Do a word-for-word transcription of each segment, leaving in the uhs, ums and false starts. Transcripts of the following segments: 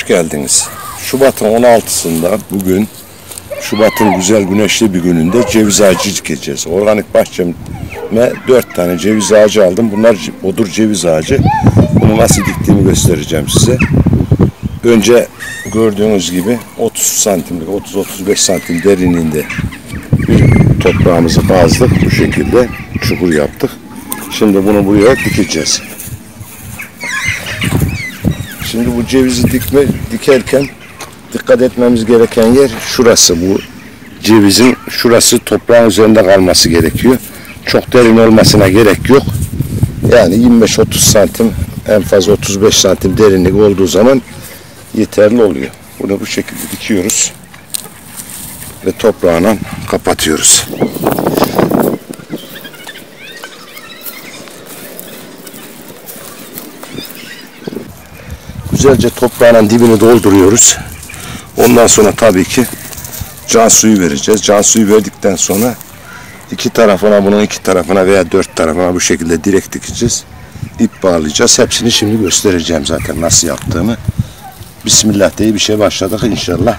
geldiniz. Şubat'ın on altısında bugün, Şubat'ın güzel güneşli bir gününde ceviz ağacı dikeceğiz. Organik bahçeme dört tane ceviz ağacı aldım. Bunlar bodur ceviz ağacı. Bunu nasıl diktiğimi göstereceğim size. Önce gördüğünüz gibi otuz santimlik, otuz otuz beş santim derinliğinde bir toprağımızı kazdık. Bu şekilde çukur yaptık. Şimdi bunu buraya dikeceğiz. Şimdi bu cevizi dikme, dikerken dikkat etmemiz gereken yer şurası. Bu cevizin şurası toprağın üzerinde kalması gerekiyor. Çok derin olmasına gerek yok. Yani yirmi beş otuz santim, en fazla otuz beş santim derinlik olduğu zaman yeterli oluyor. Bunu bu şekilde dikiyoruz ve toprağına kapatıyoruz. Güzelce toprağın dibini dolduruyoruz. Ondan sonra tabii ki can suyu vereceğiz. Can suyu verdikten sonra iki tarafına, bunun iki tarafına veya dört tarafına bu şekilde direkt dikeceğiz. İp bağlayacağız. Hepsini şimdi göstereceğim zaten nasıl yaptığımı. Bismillah diye bir şey başladık inşallah.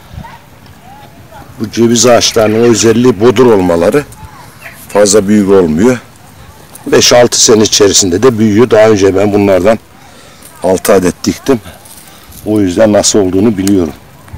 Bu ceviz ağaçlarının özelliği bodur olmaları. Fazla büyük olmuyor. beş altı sene içerisinde de büyüyor. Daha önce ben bunlardan altı adet diktim. O yüzden nasıl olduğunu biliyorum.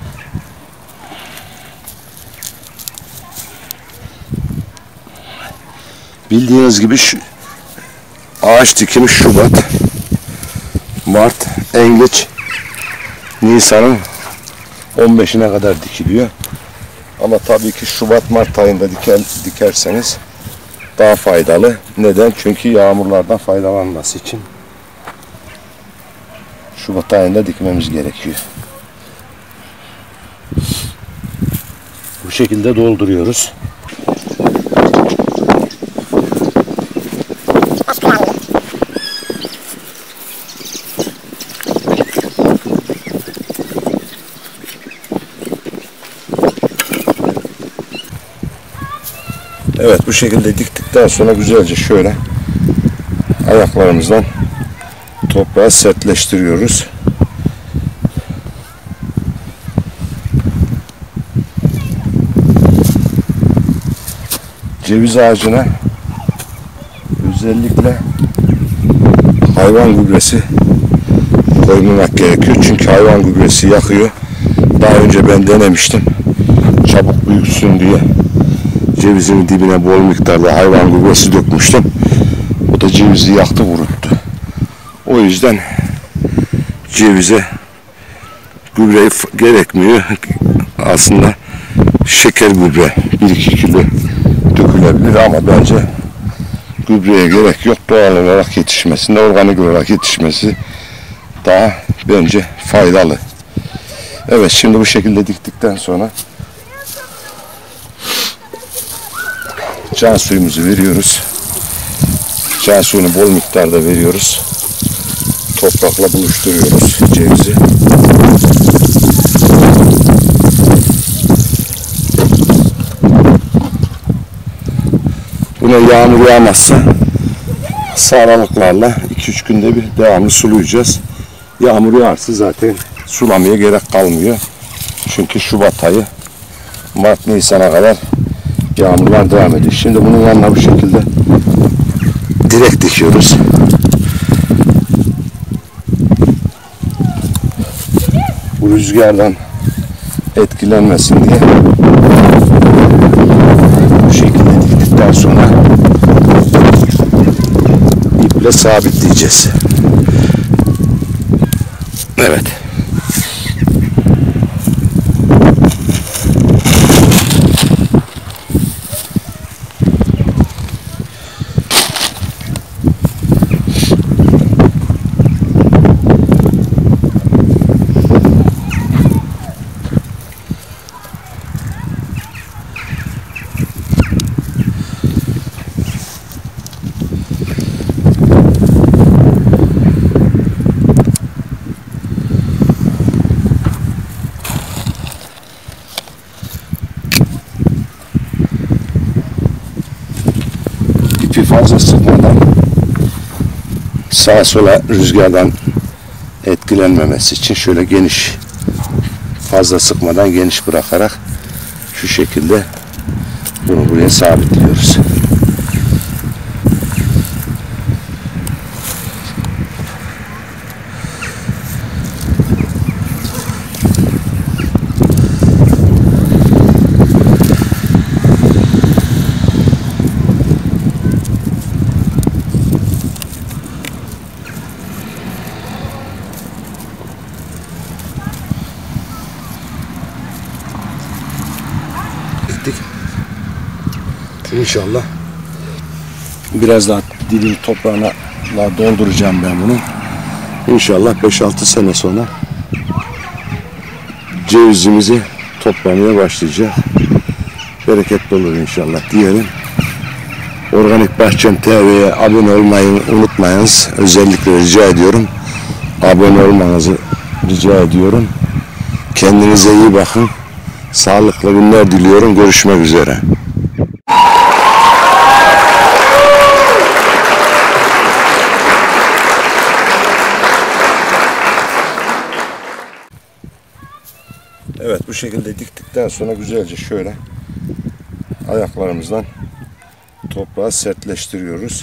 Bildiğiniz gibi şu ağaç dikimi Şubat, Mart, en geç Nisan'ın on beşine kadar dikiliyor. Ama tabii ki Şubat Mart ayında diker, dikerseniz daha faydalı. Neden? Çünkü yağmurlardan faydalanması için Şubat ayında dikmemiz gerekiyor. Bu şekilde dolduruyoruz. Evet, bu şekilde diktikten sonra güzelce şöyle ayaklarımızdan toprağı sertleştiriyoruz. Ceviz ağacına özellikle hayvan gübresi koymamak gerekiyor. Çünkü hayvan gübresi yakıyor. Daha önce ben denemiştim. Çabuk büyüksün diye cevizin dibine bol miktarda hayvan gübresi dökmüştüm. O da cevizi yaktı, vuruttu. O yüzden cevize gübre gerekmiyor. Aslında şeker gübre bir iki kilo dökülebilir ama bence gübreye gerek yok. Doğal olarak yetişmesinde, organik olarak yetişmesi daha bence faydalı. Evet, şimdi bu şekilde diktikten sonra can suyumuzu veriyoruz. Can suyunu bol miktarda veriyoruz. Toprakla buluşturuyoruz cevizi. Buna yağmur yağmazsa aralıklarla iki üç günde bir devamlı sulayacağız. Yağmur yağarsa zaten sulamaya gerek kalmıyor. Çünkü Şubat ayı Mart Nisan'a kadar yağmurlar devam ediyor. Şimdi bunun yanına bu şekilde direkt dikiyoruz. Bu rüzgardan etkilenmesin diye bu şekilde diktikten sonra iple sabitleyeceğiz. Evet. ipi fazla sıkmadan sağa sola rüzgardan etkilenmemesi için şöyle geniş fazla sıkmadan geniş bırakarak şu şekilde bunu buraya sabitliyoruz. İnşallah biraz daha dibin toprağına dolduracağım ben bunu. İnşallah beş altı sene sonra cevizimizi toplamaya başlayacak. Bereketli olur inşallah diyelim. Organik Bahçem T V'ye abone olmayı unutmayınız. Özellikle rica ediyorum. Abone olmanızı rica ediyorum. Kendinize iyi bakın. Sağlıklı günler diliyorum. Görüşmek üzere. Evet, bu şekilde diktikten sonra güzelce şöyle ayaklarımızdan toprağı sertleştiriyoruz.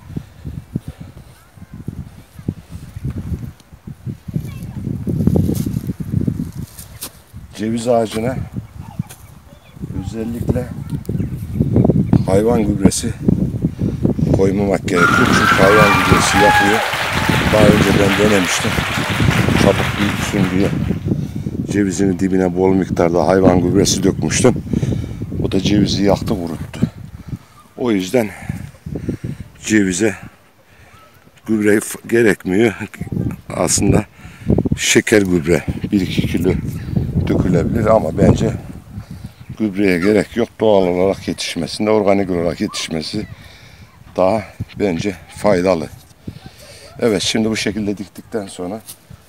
Ceviz ağacına özellikle hayvan gübresi koymamak gerekiyor. Çünkü hayvan gübresi yakıyor. Daha önce ben denemiştim. Çabuk büyüsün diye cevizin dibine bol miktarda hayvan gübresi dökmüştüm. Bu da cevizi yaktı, kuruttu. O yüzden cevize gübre gerekmiyor. Aslında şeker gübre bir iki kilo dökülebilir ama bence gübreye gerek yok. Doğal olarak yetişmesinde, organik olarak yetişmesi daha bence faydalı. Evet, şimdi bu şekilde diktikten sonra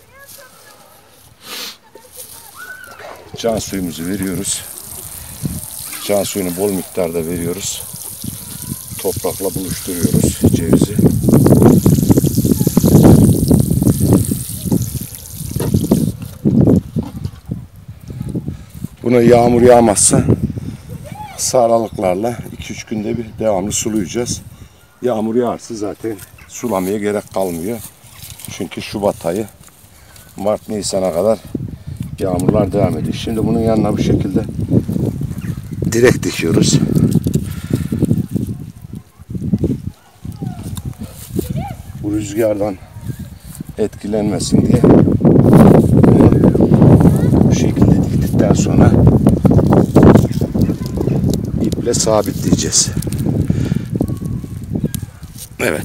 can suyumuzu veriyoruz. Can suyunu bol miktarda veriyoruz. Toprakla buluşturuyoruz cevizi. Buna yağmur yağmazsa kısa aralıklarla iki üç günde bir devamlı sulayacağız. Yağmur yağarsa zaten sulamaya gerek kalmıyor. Çünkü Şubat ayı Mart Nisan'a kadar yağmurlar devam ediyor. Şimdi bunun yanına bu şekilde direk dikiyoruz. Bu rüzgardan etkilenmesin diye bu şekilde diktikten sonra iple sabitleyeceğiz. Evet.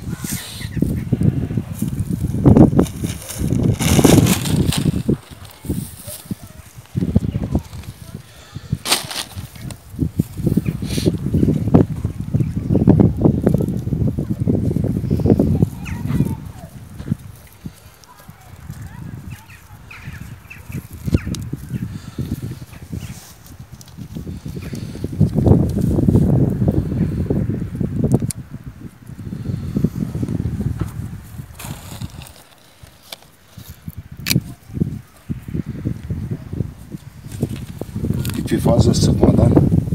İpi fazla sıkmadan,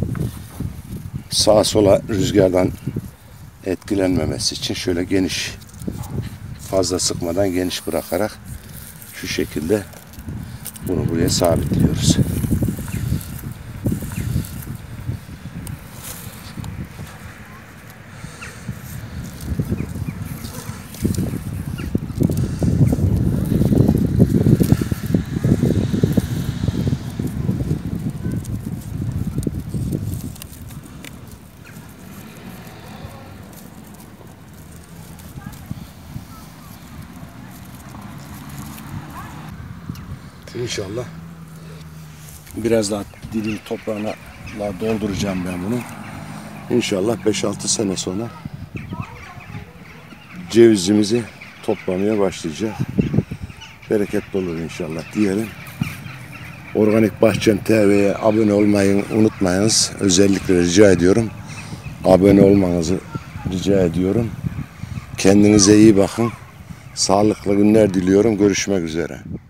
sağa sola rüzgardan etkilenmemesi için şöyle geniş, fazla sıkmadan geniş bırakarak şu şekilde bunu buraya sabitliyoruz. İnşallah biraz daha dibin toprağına dolduracağım ben bunu. İnşallah beş altı sene sonra cevizimizi toplamaya başlayacak. Bereketli olur inşallah diyelim. Organik Bahçem T V'ye abone olmayı unutmayınız. Özellikle rica ediyorum. Abone olmanızı rica ediyorum. Kendinize iyi bakın. Sağlıklı günler diliyorum. Görüşmek üzere.